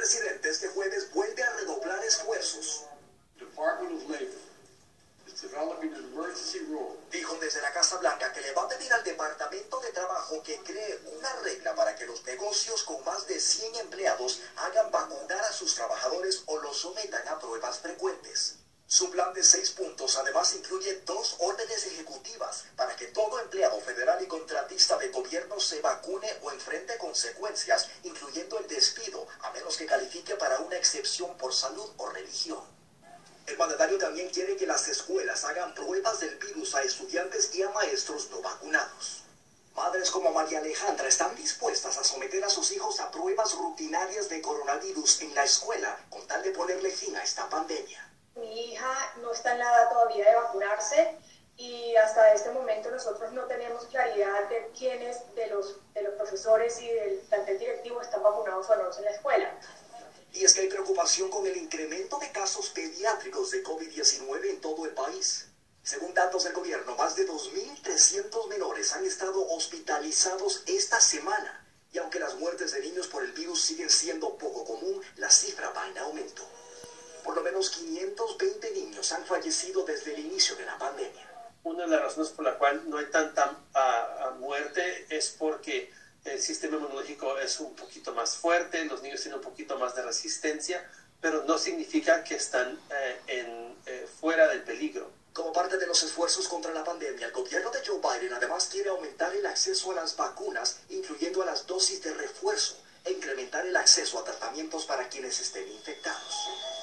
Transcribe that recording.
presidente este jueves vuelve a redoblar esfuerzos. Department of Labor is developing an emergency rule. Dijo desde la Casa Blanca que le va a pedir al Departamento de Trabajo que cree una regla para que los negocios con más de 100 empleados hagan vacunar a sus trabajadores o los sometan a pruebas frecuentes. Su plan de 6 puntos además incluye 2 órdenes ejecutivas para que todo empleado federal y contratista de gobierno se vacune o enfrente consecuencias, incluyendo el despido, a menos que califique para una excepción por salud o religión. El mandatario también quiere que las escuelas hagan pruebas del virus a estudiantes y a maestros no vacunados. Madres como María Alejandra están dispuestas a someter a sus hijos a pruebas rutinarias de coronavirus en la escuela con tal de ponerle fin a esta pandemia. Mi hija no está en la edad todavía de vacunarse y hasta este momento nosotros no tenemos claridad de quiénes de los profesores y del plantel directivo están vacunados o no en la escuela. Y es que hay preocupación con el incremento de casos pediátricos de COVID-19 en todo el país. Según datos del gobierno, más de 2.300 menores han estado hospitalizados esta semana. Y aunque las muertes de niños por el virus siguen siendo poco común, la cifra va en aumento. Por lo menos 520 niños han fallecido desde el inicio de la pandemia. Una de las razones por la cual no hay tanta muerte es porque el sistema inmunológico es un poquito más fuerte, los niños tienen un poquito más de resistencia, pero no significa que están fuera del peligro. Como parte de los esfuerzos contra la pandemia, el gobierno de Joe Biden además quiere aumentar el acceso a las vacunas, incluyendo a las dosis de refuerzo, e incrementar el acceso a tratamientos para quienes estén infectados.